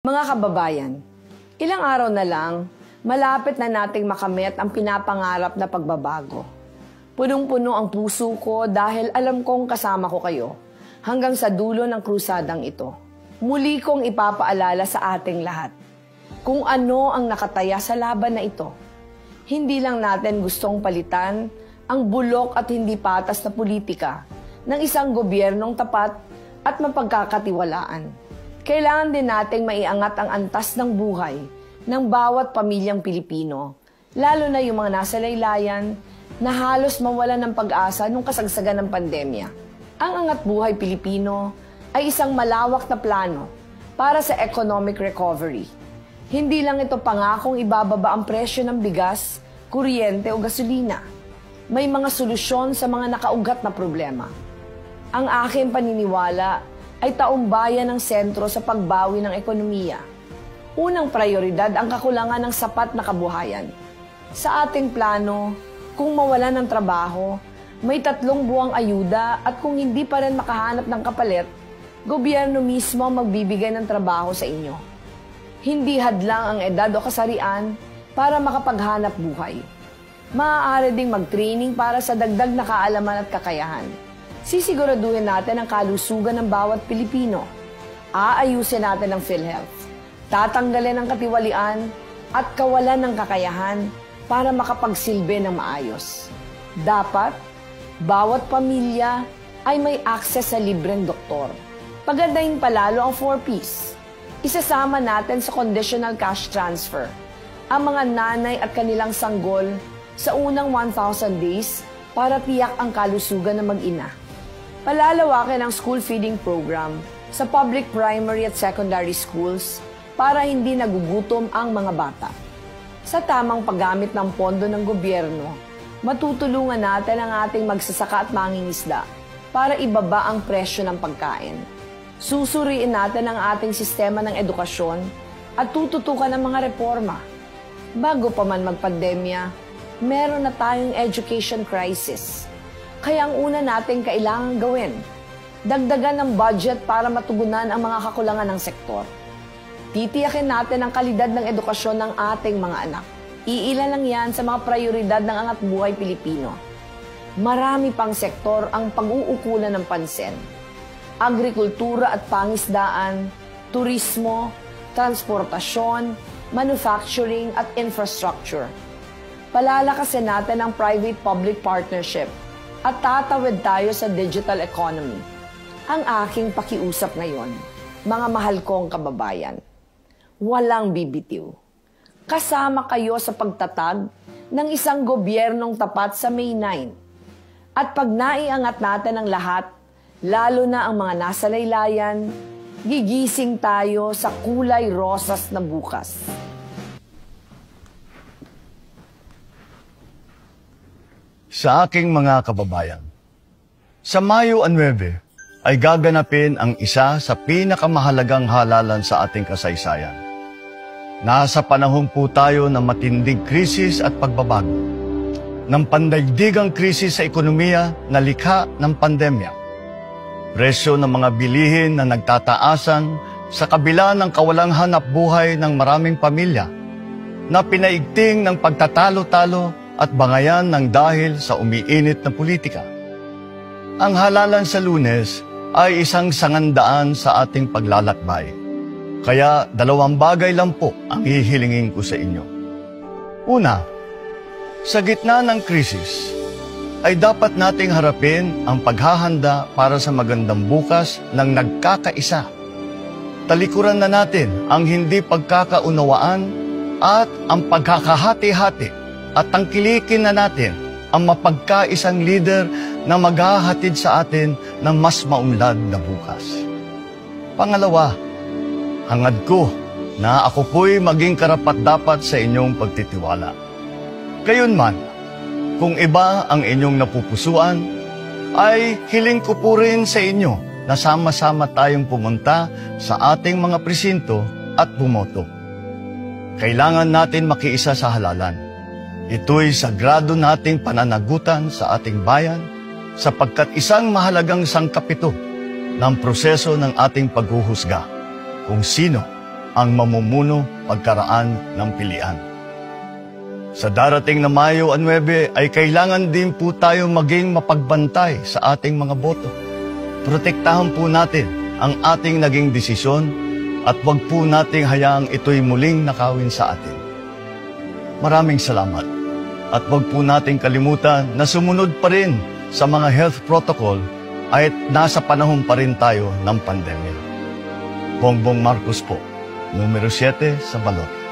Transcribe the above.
Mga kababayan, ilang araw na lang, malapit na nating makamit ang pinapangarap na pagbabago. Punong-puno ang puso ko dahil alam kong kasama ko kayo hanggang sa dulo ng krusadang ito. Muli kong ipapaalala sa ating lahat kung ano ang nakataya sa laban na ito. Hindi lang natin gustong palitan ang bulok at hindi patas na politika ng isang gobyernong tapat at mapagkakatiwalaan. Kailangan din nating maiangat ang antas ng buhay ng bawat pamilyang Pilipino, lalo na yung mga nasa laylayan na halos mawalan ng pag-asa nung kasagsagan ng pandemya. Ang Angat Buhay Pilipino ay isang malawak na plano para sa economic recovery. Hindi lang ito pangakong ibababa ang presyo ng bigas, kuryente o gasolina. May mga solusyon sa mga nakaugat na problema. Ang aking paniniwala ay taumbayan ng sentro sa pagbawi ng ekonomiya. Unang prioridad ang kakulangan ng sapat na kabuhayan. Sa ating plano, kung mawalan ng trabaho, may 3 buwang ayuda at kung hindi pa rin makahanap ng kapalit, gobyerno mismo ang magbibigay ng trabaho sa inyo. Hindi hadlang ang edad o kasarian para makapaghanap buhay. Maaari ding mag-training para sa dagdag na kaalaman at kakayahan. Sisiguraduhin natin ang kalusugan ng bawat Pilipino. Aayusin natin ang PhilHealth. Tatanggalin ang katiwalian at kawalan ng kakayahan para makapagsilbi ng maayos. Dapat, bawat pamilya ay may access sa libreng doktor. Pagandahin palalo ang 4Ps. Isasama natin sa conditional cash transfer ang mga nanay at kanilang sanggol sa unang 1,000 days para tiyak ang kalusugan ng mag-ina. Palalawakin ang school feeding program sa public primary at secondary schools para hindi nagugutom ang mga bata. Sa tamang paggamit ng pondo ng gobyerno, matutulungan natin ang ating magsasaka at mangingisda para ibaba ang presyo ng pagkain. Susuriin natin ang ating sistema ng edukasyon at tututukan ng mga reforma. Bago pa man magpandemya, meron na tayong education crisis. Kaya ang una natin kailangan gawin, dagdagan ng budget para matugunan ang mga kakulangan ng sektor. Titiyakin natin ang kalidad ng edukasyon ng ating mga anak. Iilan lang yan sa mga prioridad ng Angat Buhay Pilipino. Marami pang sektor ang pag-uukulan ng pansin. Agrikultura at pangisdaan, turismo, transportasyon, manufacturing at infrastructure. Palalakasin natin ang private-public partnership at tatawid tayo sa digital economy. Ang aking pakiusap ngayon, mga mahal kong kababayan, walang bibitiw. Kasama kayo sa pagtatag ng isang gobyernong tapat sa May 9. At pag naiangat natin ang lahat, lalo na ang mga nasa laylayan, gigising tayo sa kulay rosas na bukas. Sa aking mga kababayan, sa Mayo 9 ay gaganapin ang isa sa pinakamahalagang halalan sa ating kasaysayan. Nasa panahon po tayo ng matinding krisis at pagbabago, ng pandaigdigang krisis sa ekonomiya na likha ng pandemya, presyo ng mga bilihin na nagtataasan sa kabila ng kawalang hanap buhay ng maraming pamilya, na pinaigting ng pagtatalo-talo at bangayan ng dahil sa umiinit na politika. Ang halalan sa Lunes ay isang sangandaan sa ating paglalakbay. Kaya 2 bagay lang po ang hihilingin ko sa inyo. Una, sa gitna ng krisis, ay dapat nating harapin ang paghahanda para sa magandang bukas ng nagkakaisa. Talikuran na natin ang hindi pagkakaunawaan at ang pagkakahati-hati at tangkilikin na natin ang mapagkaisang leader na maghahatid sa atin ng mas maunlad na bukas. Pangalawa, hangad ko na ako po'y maging karapat-dapat sa inyong pagtitiwala. Gayunman, kung iba ang inyong napupusuan, ay hiling ko po rin sa inyo na sama-sama tayong pumunta sa ating mga presinto at bumoto. Kailangan natin makiisa sa halalan. Ito'y sagrado nating pananagutan sa ating bayan sapagkat isang mahalagang sangkap ito ng proseso ng ating paghuhusga kung sino ang mamumuno pagkaraan ng pilian. Sa darating na Mayo 9 ay kailangan din po tayo maging mapagbantay sa ating mga boto. Protektahan po natin ang ating naging desisyon at wag po nating hayaang ito'y muling nakawin sa atin. Maraming salamat at wag po nating kalimutan na sumunod pa rin sa mga health protocol at nasa panahon pa rin tayo ng pandemya. Bongbong Marcos po, numero 7 sa balot.